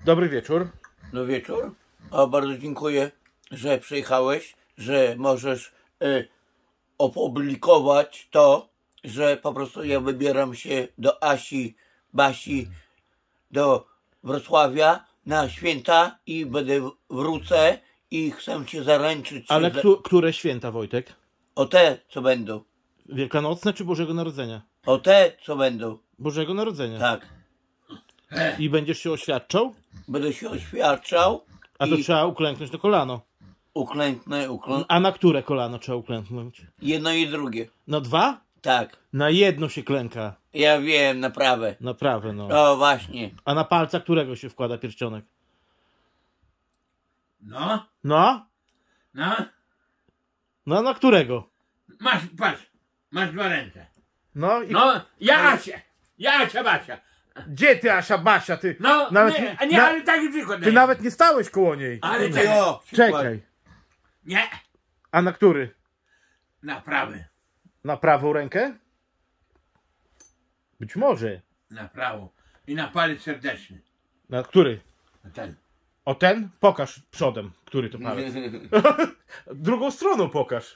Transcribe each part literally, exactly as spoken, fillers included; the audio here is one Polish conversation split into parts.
Dobry wieczór. No wieczór. O, bardzo dziękuję, że przyjechałeś, że możesz y, opublikować to, że po prostu ja wybieram się do Asi, Basi, do Wrocławia na święta i będę wrócę i chcę cię zaręczyć. Ale za... któ które święta, Wojtek? O te, co będą. Wielkanocne czy Bożego Narodzenia? O te, co będą. Bożego Narodzenia. Tak. I będziesz się oświadczał? Będę się oświadczał. A to i trzeba uklęknąć na kolano. Uklęknę, uklęknę. A na które kolano trzeba uklęknąć? Jedno i drugie. Na dwa? Tak. Na jedno się klęka. Ja wiem, na prawe. Na prawe, no. O, właśnie. A na palca którego się wkłada pierścionek? No, No? no, No na którego? masz, patrz, masz dwa ręce. No i... No, ja Asia, ja Asia Basia. Gdzie ty, Asia Basia, ty? No, Nawet nie, nie- nie, na- ale taki przykład Ty daję. nawet nie stałeś koło niej. Ale Ty, czekaj, o, przykład. Czekaj. nie, A na który? na prawy, Na prawą rękę? Być może. na prawo i na palec serdeczny. Na który? Na ten. O ten? Pokaż przodem, który to palec. Drugą stroną pokaż.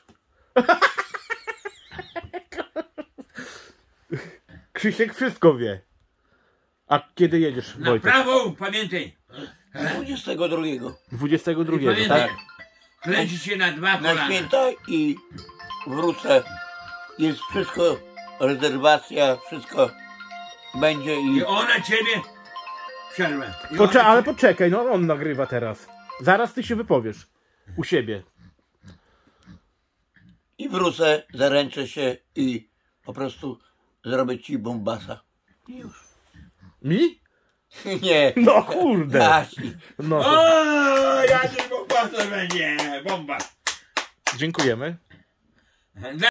Krzysiek wszystko wie. A kiedy jedziesz, Na Wojtek? prawą, pamiętaj. dwudziestego drugiego. dwudziestego I drugiego, pamiętaj, tak? kręci się na dwa Na kolana. święta i wrócę. Jest wszystko, rezerwacja, wszystko będzie i I ona ciebie przerwę. I Pocze ona ale ciebie- poczekaj, no on nagrywa teraz. Zaraz ty się wypowiesz. U siebie. i wrócę, zaręczę się i po prostu zrobię ci bombasa. I już. Mi? Nie. No kurde. Asi. No, O, to jakie bomba to będzie, bomba. dziękujemy. Dla